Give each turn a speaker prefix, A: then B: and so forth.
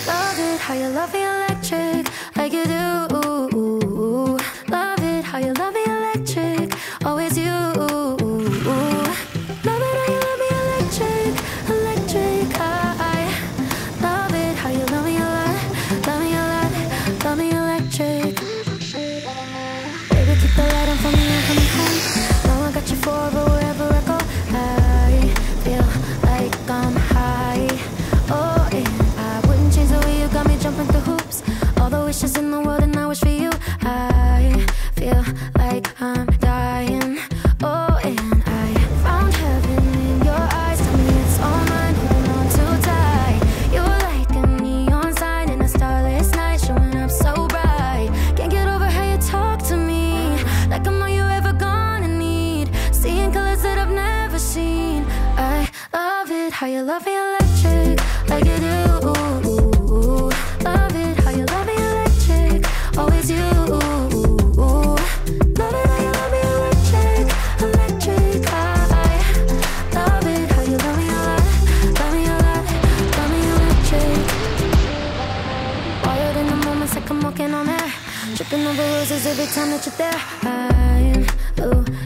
A: Love it how you love me electric, like you do. Love it how you love me electric, always you. Love it how you love me electric, electric. I love it how you love me a lot, love me a lot, love me electric. Baby, keep the light on for me and coming home. Now I got you forever wherever I go. I feel like I'm high. Oh, and I wouldn't change the way you got me jumping through hoops. All the wishes in the world and I wish for you. I feel like I'm dying. Oh, and I found heaven in your eyes. Tell me it's all mine, holding on too tight. You're like a neon sign in a starless night, showing up so bright. Can't get over how you talk to me, like I'm all you ever gonna need. Seeing colors that I've never seen. I love it how you love me electric, like you do. Love it how you love me electric, always you. Love it how you love me electric, electric. I love it how you love me a lot, love me a lot, love me electric. Wired in the moments like I'm walking on air, tripping over roses every time that you're there. I'm